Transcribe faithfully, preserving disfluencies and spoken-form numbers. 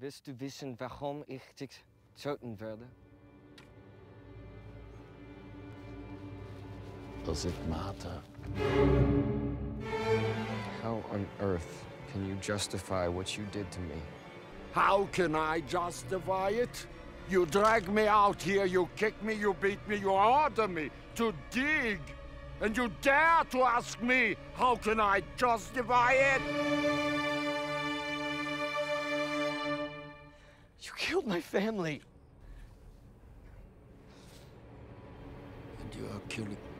Willst du wissen, warum ich dich töten werde? Does it matter? How on earth can you justify what you did to me? How can I justify it? You drag me out here, you kick me, you beat me, you order me to dig. And you dare to ask me, how can I justify it? You killed my family. And you are killing